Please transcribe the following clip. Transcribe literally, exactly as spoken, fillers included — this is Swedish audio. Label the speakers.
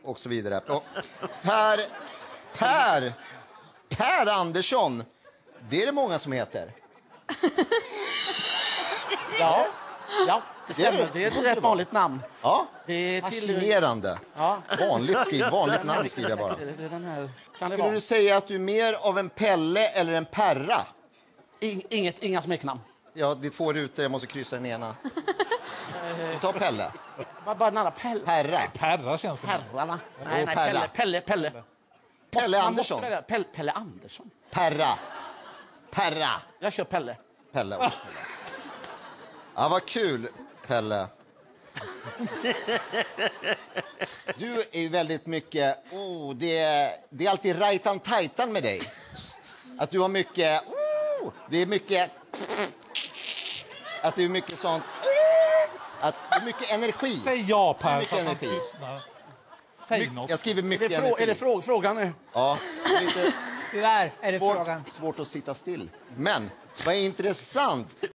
Speaker 1: och så vidare. Och Per, Per, Per Andersson, det är det många som heter.
Speaker 2: Ja, ja det stämmer.
Speaker 1: Det är-
Speaker 2: Det är ett rätt vanligt namn.
Speaker 1: Ja,
Speaker 2: Det är till...
Speaker 1: fascinerande.
Speaker 2: Ja.
Speaker 1: Vanligt, skriv, vanligt namn skriver jag bara.
Speaker 2: Det är den här. Kan det
Speaker 1: Skulle
Speaker 2: vara?
Speaker 1: du säga att du är mer av en Pelle eller en Perra?
Speaker 2: In, inget, inga smeknamn.
Speaker 1: Ja, det är två rutor, jag måste kryssa den ena. Vi tar Pelle.
Speaker 2: Bara, bara nära Pelle.
Speaker 1: Perra.
Speaker 3: Perra känns det.
Speaker 2: Perra, va? Nej, nej,
Speaker 1: Perra.
Speaker 2: Pelle, Pelle, Pelle.
Speaker 1: Pelle
Speaker 2: Man
Speaker 1: Andersson.
Speaker 2: måste välja Pelle, Pelle Andersson.
Speaker 1: Perra. Perra.
Speaker 2: Jag kör Pelle.
Speaker 1: Pelle. Pelle. Ja, vad kul, Pelle. Du är ju väldigt mycket... Oh, det, är, det är alltid rajtan tajtan med dig. Att du har mycket... Oh, det är mycket... Att det är mycket sånt... Att det är mycket energi.
Speaker 3: Säg ja, Per,
Speaker 1: Mycket
Speaker 3: så att han
Speaker 1: energi.
Speaker 3: tystnar. Säg något.
Speaker 1: Jag skriver
Speaker 2: Är det,
Speaker 1: mycket
Speaker 2: frå,
Speaker 1: energi.
Speaker 2: är det frå, frågan nu?
Speaker 1: Ja, det är lite
Speaker 4: Tyvärr är det
Speaker 1: svårt,
Speaker 4: frågan.
Speaker 1: svårt att sitta still. Men vad är intressant